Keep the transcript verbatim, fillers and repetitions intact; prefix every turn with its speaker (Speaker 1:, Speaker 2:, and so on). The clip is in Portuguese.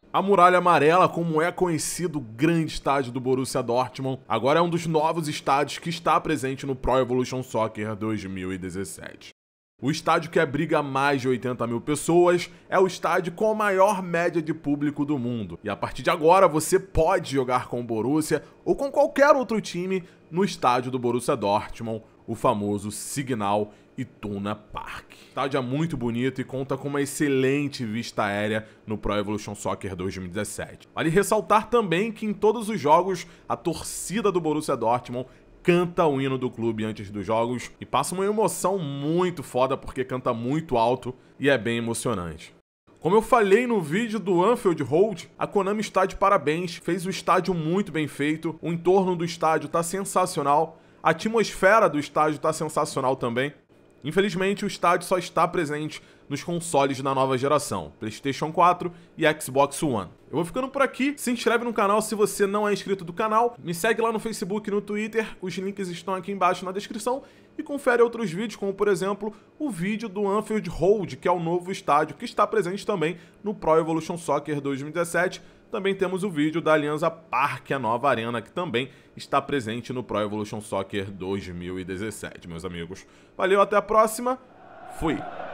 Speaker 1: A Muralha Amarela, como é conhecido o grande estádio do Borussia Dortmund, agora é um dos novos estádios que está presente no Pro Evolution Soccer dois mil e dezessete. O estádio que abriga mais de oitenta mil pessoas é o estádio com a maior média de público do mundo. E a partir de agora você pode jogar com o Borussia ou com qualquer outro time no estádio do Borussia Dortmund, o famoso Signal Iduna Park. O estádio é muito bonito e conta com uma excelente vista aérea no Pro Evolution Soccer dois mil e dezessete. Vale ressaltar também que em todos os jogos a torcida do Borussia Dortmund canta o hino do clube antes dos jogos e passa uma emoção muito foda porque canta muito alto e é bem emocionante. Como eu falei no vídeo do Anfield Road, a Konami está de parabéns, fez o estádio muito bem feito, o entorno do estádio está sensacional, a atmosfera do estádio está sensacional também. Infelizmente, o estádio só está presente nos consoles da nova geração, PlayStation quatro e Xbox One. Eu vou ficando por aqui, se inscreve no canal se você não é inscrito do canal, me segue lá no Facebook e no Twitter, os links estão aqui embaixo na descrição, e confere outros vídeos, como por exemplo, o vídeo do Anfield Road, que é o novo estádio que está presente também no Pro Evolution Soccer dois mil e dezessete. Também temos o vídeo da Allianz Parque, a nova arena, que também está presente no Pro Evolution Soccer dois mil e dezessete, meus amigos. Valeu, até a próxima, fui!